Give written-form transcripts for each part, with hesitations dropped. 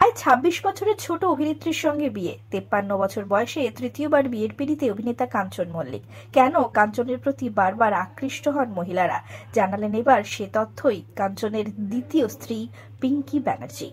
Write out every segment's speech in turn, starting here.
প্রায় ২৬ বছরের ছোট অভিনেত্রীর সঙ্গে বিয়ে। ৫৩ বছর বয়সে তৃতীয়বার বিয়ের পিঁড়িতে অভিনেতা কাঞ্চন মল্লিক। কেন কাঞ্চনের প্রতি বারবার আকৃষ্ট হন মহিলারা, জানালেন এবার সে তথ্যই কাঞ্চনের দ্বিতীয় স্ত্রী পিঙ্কি ব্যানার্জি।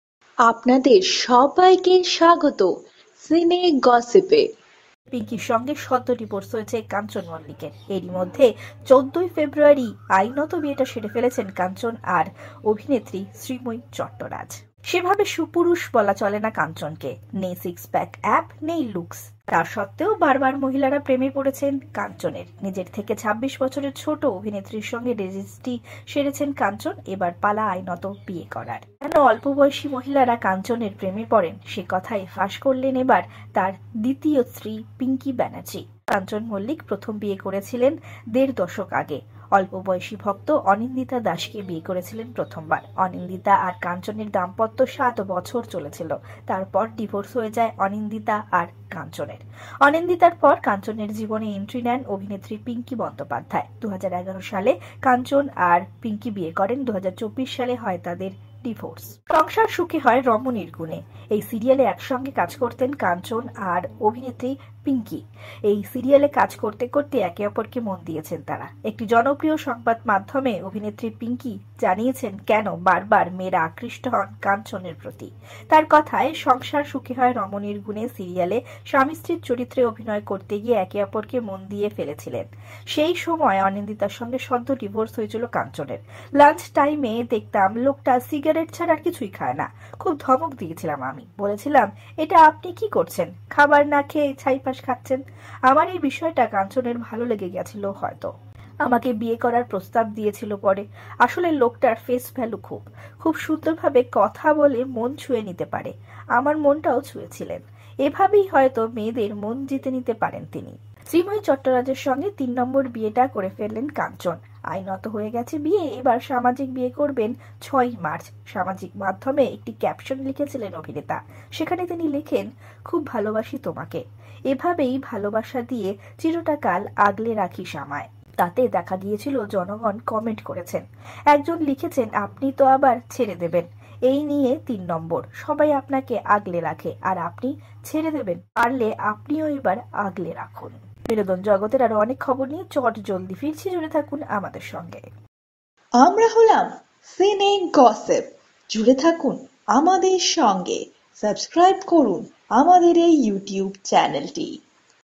আপনাদের সবাইকে স্বাগত সিনে গসিপে। পিঙ্কির সঙ্গে সদ্য ডিভোর্স হয়েছে কাঞ্চন মল্লিকের। এরই মধ্যে ১৪ই ফেব্রুয়ারি আইনত বিয়েটা সেরে ফেলেছেন কাঞ্চন আর অভিনেত্রী শ্রীময়ী চট্টরাজ। সেভাবে সুপুরুষ বলা চলে না কাঞ্চনকে, নেই সিক্স প্যাক অ্যাপ, নেই লুকস। তার সত্ত্বেও বারবার মহিলারা প্রেমে পড়েছেন কাঞ্চনের। নিজের থেকে ২৬ বছরের ছোট অভিনেত্রীর সঙ্গে রেজিস্ট্রি সেরেছেন কাঞ্চন। এবার পালা আইনত বিয়ে করার। কেন অল্প বয়সী মহিলারা কাঞ্চনের প্রেমে পড়েন সে কথাই ফাঁস করলেন এবার তার দ্বিতীয় স্ত্রী পিঙ্কি ব্যানার্জি। কাঞ্চন মল্লিক প্রথম বিয়ে করেছিলেন ১.৫ দশক আগে। অল্প বয়সী ভক্ত অনিন্দিতা দাসকে বিয়ে করেছিলেন প্রথমবার। অনিন্দিতা আর কাঞ্চনের দাম্পত্য ৭ বছর চলেছিল। তারপর ডিভোর্স হয়ে যায় অনিন্দিতা আর কাঞ্চনের। অনিন্দিতার পর কাঞ্চনের জীবনে এন্ট্রি নেন অভিনেত্রী পিঙ্কি বন্দ্যোপাধ্যায়। ২০১১ সালে কাঞ্চন আর পিঙ্কি বিয়ে করেন। ২০২৪ সালে হয় তাদের ডিভোর্স। সংসার সুখী হয় রমণীর গুণে। এই সিরিয়ালে একসঙ্গে কাজ করতেন কাঞ্চন আর অভিনেত্রী পিঙ্কি। এই সিরিয়ালে কাজ করতে করতে একে অপরকে মন দিয়েছেন তারা। একটি জনপ্রিয় সংবাদ মাধ্যমে অভিনেত্রী পিঙ্কি জানিয়েছেন কেন বারবার মেয়েরা আকৃষ্ট হন কাঞ্চনের প্রতি। তার কথায়, সংসার সুখী হয় রমণীর গুণে সিরিয়ালে স্বামী স্ত্রীর চরিত্রে অভিনয় করতে গিয়ে একে অপরকে মন দিয়ে ফেলেছিলেন। সেই সময় অনিন্দিতার সঙ্গে সদ্য ডিভোর্স হয়েছিল কাঞ্চনের। লাঞ্চ টাইমে দেখতাম লোকটা সিগারেট ছাড়া আর কিছুই খায় না। খুব ধমক দিয়েছিলাম আমি, বলেছিলাম, এটা আপনি কি করছেন, খাবার না খেয়ে ছাইপাশ খাচ্ছেন। আমার এই বিষয়টা কাঞ্চনের ভালো লেগে গেছিল হয়তো, আমাকে বিয়ে করার প্রস্তাব দিয়েছিল পরে। আসলে লোকটার ফেস ভ্যালু খুব সুন্দরভাবে কথা বলে মন ছুঁয়ে নিতে পারে। আমার মনটাও ছুঁয়েছিলেন। এভাবেই হয়তো মেয়েদের মন জিতে নিতে পারেন তিনি। শ্রীময়ী চট্টরাজের সঙ্গে ৩ নম্বর বিয়েটা করে ফেললেন কাঞ্চন। আইনত হয়ে গেছে বিয়ে। এবার সামাজিক বিয়ে করবেন ৬ই মার্চ। সামাজিক মাধ্যমে একটি ক্যাপশন লিখেছিলেন অভিনেতা। সেখানে তিনি লেখেন, খুব ভালোবাসি তোমাকে, এভাবেই ভালোবাসা দিয়ে চিরটাকাল আগলে রাখিস আমায়। তাতে দেখা গিয়েছিল জনগণ কমেন্ট করেছেন। একজন লিখেছেন, আপনি তো আবার ছেড়ে দেবেন। এই নিয়ে ৩ নম্বর, সবাই আপনাকে আগলে রাখে আর আপনি ছেড়ে দেবেন, পারলে আপনিও এবার আগলে রাখুন। বিনোদন জগতের আরো অনেক খবর নিয়ে চট জলদি ফিরছি, জুড়ে থাকুন আমাদের সঙ্গে। আমরা হলাম সিনে গসিপ, জুড়ে থাকুন আমাদের সঙ্গে, সাবস্ক্রাইব করুন আমাদের এই ইউটিউব চ্যানেলটি।